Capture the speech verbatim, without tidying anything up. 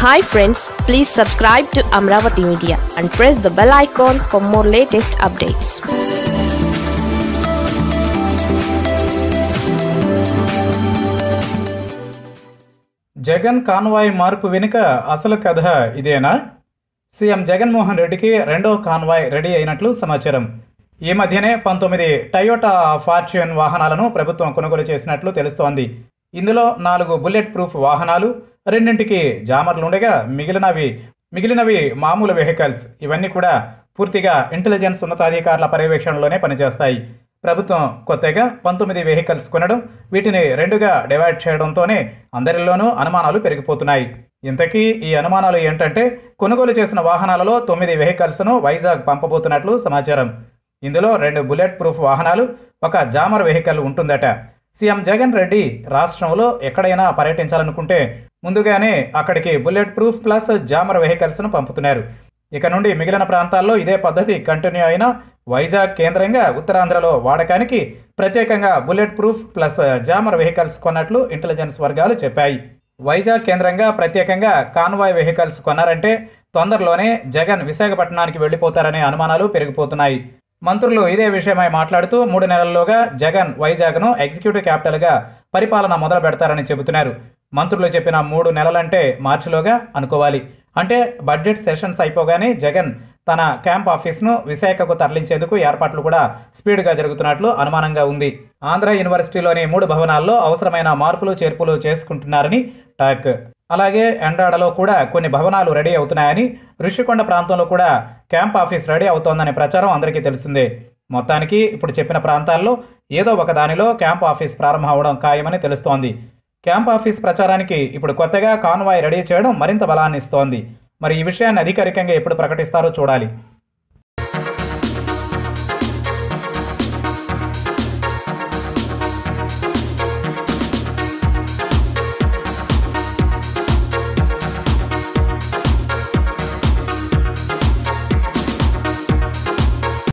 Hi friends, please subscribe to Amaravathi Media and press the bell icon for more latest updates. Jagan convoy మార్పు వెనుక అసలు కథ ఇదేనా? CM Jaganmohan రెడ్డికి రెండో కాన్వాయ్ రెడీ అయినట్లు సమాచారం. ఈ మధ్యనే పంతొమ్మిది టయోటా ఫార్చ్యూన్ వాహనాలను ప్రభుత్వం కొనుగోలు చేసినట్లు తెలుస్తోంది. ఇందులో నాలుగు బుల్లెట్ ప్రూఫ్ వాహనాలు, రెండింటికి జామర్లుండగా మిగిలినవి మిగిలినవి మామూలు వెహికల్స్. ఇవన్నీ కూడా పూర్తిగా ఇంటెలిజెన్స్ ఉన్నతాధికారుల పర్యవేక్షణలోనే పనిచేస్తాయి. ప్రభుత్వం కొత్తగా పంతొమ్మిది వెహికల్స్ కొనడం, వీటిని రెండుగా డివైడ్ చేయడంతోనే అందరిలోనూ అనుమానాలు పెరిగిపోతున్నాయి. ఇంతకీ ఈ అనుమానాలు ఏంటంటే, కొనుగోలు చేసిన వాహనాలలో తొమ్మిది వెహికల్స్ను వైజాగ్ పంపబోతున్నట్లు సమాచారం. ఇందులో రెండు బుల్లెట్ ప్రూఫ్ వాహనాలు, ఒక జామర్ వెహికల్ ఉంటుందట. సీఎం జగన్ రెడ్డి రాష్ట్రంలో ఎక్కడైనా పర్యటించాలనుకుంటే ముందుగానే అక్కడికి బుల్లెట్ ప్రూఫ్ ప్లస్ జామర్ వెహికల్స్ను పంపుతున్నారు. ఇక నుండి మిగిలిన ప్రాంతాల్లో ఇదే పద్ధతి కంటిన్యూ అయినా వైజాగ్ కేంద్రంగా ఉత్తరాంధ్రలో వాడకానికి ప్రత్యేకంగా bullet proof plus jammer vehicles కొన్నట్లు ఇంటెలిజెన్స్ వర్గాలు చెప్పాయి. వైజాగ్ కేంద్రంగా ప్రత్యేకంగా కాన్వాయ్ వెహికల్స్ కొన్నారంటే తొందరలోనే జగన్ విశాఖపట్నానికి వెళ్ళిపోతారనే అనుమానాలు పెరిగిపోతున్నాయి. మంత్రులు ఇదే విషయమై మాట్లాడుతూ మూడు నెలల్లోగా జగన్ వైజాగ్ను ఎగ్జిక్యూటివ్ క్యాపిటల్గా పరిపాలన మొదలు పెడతారని చెబుతున్నారు. మంత్రులు చెప్పిన మూడు నెలలంటే మార్చిలోగా అనుకోవాలి. అంటే బడ్జెట్ సెషన్స్ అయిపోగానే జగన్ తన క్యాంప్ ఆఫీస్ను విశాఖకు తరలించేందుకు ఏర్పాట్లు కూడా స్పీడ్గా జరుగుతున్నట్లు అనుమానంగా ఉంది. ఆంధ్ర యూనివర్సిటీలోని మూడు భవనాల్లో అవసరమైన మార్పులు చేర్పులు చేసుకుంటున్నారని టాక్. అలాగే ఎండాడలో కూడా కొన్ని భవనాలు రెడీ అవుతున్నాయని, ఋషికొండ ప్రాంతంలో కూడా క్యాంప్ ఆఫీస్ రెడీ అవుతోందనే ప్రచారం అందరికీ తెలిసిందే. మొత్తానికి ఇప్పుడు చెప్పిన ప్రాంతాల్లో ఏదో ఒక దానిలో క్యాంప్ ఆఫీస్ ప్రారంభం అవడం ఖాయమని తెలుస్తోంది. క్యాంప్ ఆఫీస్ ప్రచారానికి ఇప్పుడు కొత్తగా కాన్వాయ్ రెడీ చేయడం మరింత బలాన్ని ఇస్తోంది. మరి ఈ విషయాన్ని అధికారికంగా ఎప్పుడు ప్రకటిస్తారో చూడాలి.